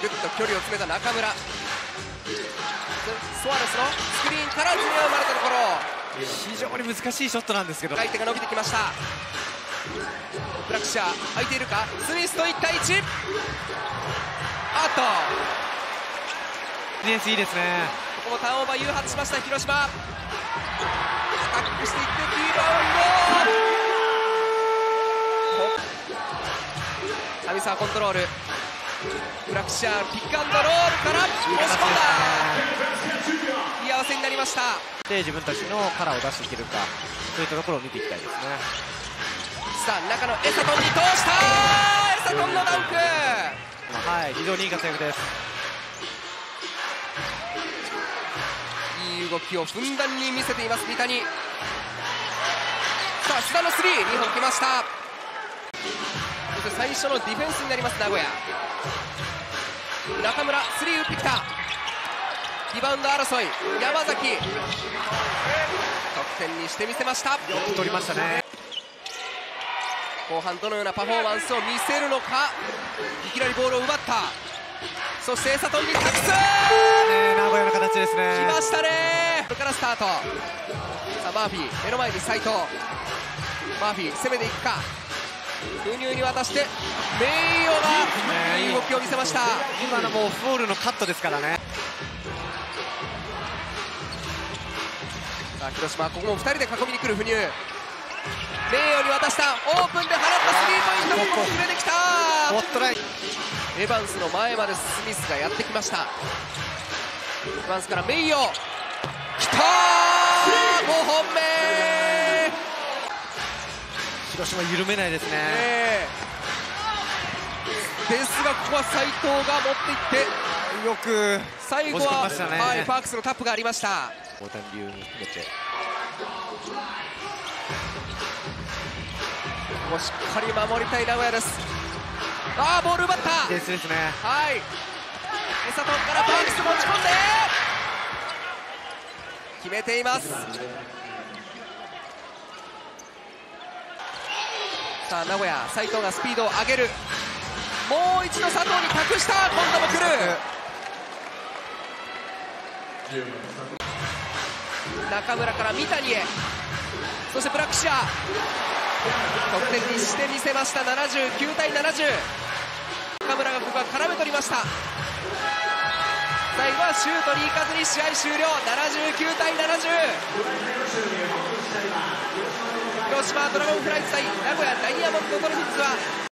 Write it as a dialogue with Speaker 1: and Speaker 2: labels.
Speaker 1: ぐっと距離を詰めた中村。ソアレスのスクリーンからズレが生まれたところ、
Speaker 2: 非常に難しいショットなんですけど、
Speaker 1: 相手が伸びてきました。ブラクシャー空いているか、スミスと1対1。あっと
Speaker 2: ディフェンスいいですね。
Speaker 1: ここもターンオーバー誘発しました広島。アタックしていってリバウンド、上沢コントロール、ブラクシャーピックアンドロールから押し込んだ。いい合わせになりました。
Speaker 2: で自分たちのカラーを出していけるか、そういったところを見ていきたいですね。
Speaker 1: さあ中のエサトンに通した。エサトンのダンク、
Speaker 2: はい、非常にいい活躍です。
Speaker 1: いい動きをふんだんに見せています三谷。さあ須田のスリー2本来ました。そして最初のディフェンスになります名古屋。中村スリー打ってきた。リバウンド争い山崎、得点にしてみせました。
Speaker 2: よく取りましたね。
Speaker 1: 後半どのようなパフォーマンスを見せるのか。いきなりボールを奪った。そしてエサトンに託す、
Speaker 2: 名古屋の形ですね。
Speaker 1: 来ましたね。ここからスタート。さあマーフィー目の前に斉藤。マーフィー攻めていくか。封入に渡して名誉がいい動きを見せました。
Speaker 2: 今のもうフォールのカットですからね。
Speaker 1: さあ広島ここも2人で囲みに来る封入。名誉に渡したオープンで放ったスリーポイントを決めてきた。
Speaker 2: ホットライン、
Speaker 1: エヴァンスの前までスミスがやってきました。エヴァンスから名誉きたー、5本目。
Speaker 2: 広島緩めないですね。
Speaker 1: ですがここは斉藤が持っていって
Speaker 2: よく
Speaker 1: 最後は、はい、パークスのタップがありました。
Speaker 2: 大谷流に含めて
Speaker 1: ここしっかり守りたい名古屋です。あーボール奪った。
Speaker 2: ディフェンスですね。
Speaker 1: はい、エサトンからパークス持ち込んで決めています。さあ名古屋斉藤がスピードを上げる。もう一度佐藤に託した。今度も来る。中村から三谷へ、そしてブラックシャー得点にしてみせました。79対70。中村がここは絡め取りました。最後はシュートに行かずに試合終了。79対70。広島ドラゴンフライズ対名古屋ダイヤモンドドルフィンズは